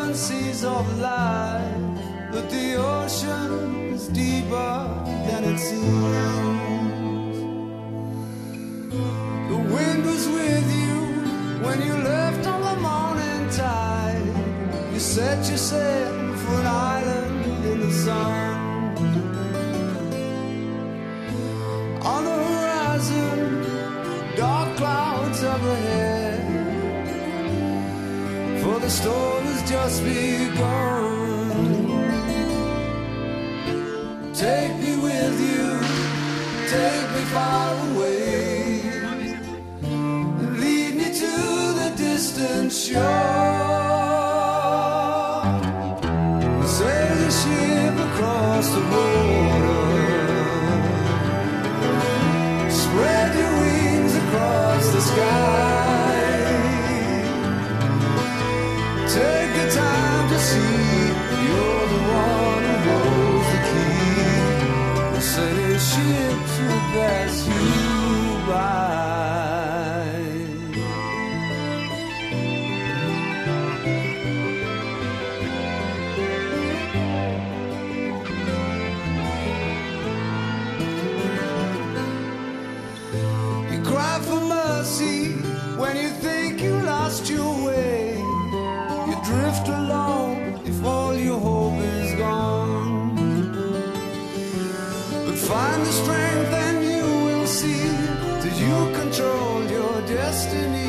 seven seas of life, but the ocean is deeper than it seems. The wind was with you when you left on the morning tide. You set your sail for an island in the sun. On the horizon, dark clouds up ahead, for the storm has just begun. Take me with you, take me far away, and lead me to the distant shore. Sail the ship across the water, spread your wings across the sky. Take the time to see you're the one who holds the key. The sailing ships will pass you by. You cry for mercy when you think you lost your way. You drift along if all your hope is gone. But find the strength and you will see that you control your destiny.